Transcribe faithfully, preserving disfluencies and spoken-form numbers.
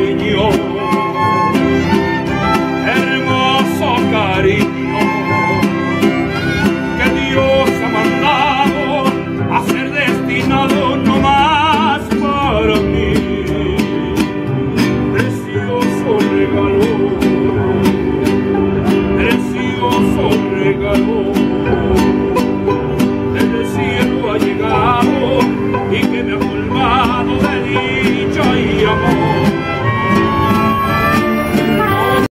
cariño, hermoso cariño que Dios ha mandado a ser destinado no más para mí. Precioso regalo, precioso regalo.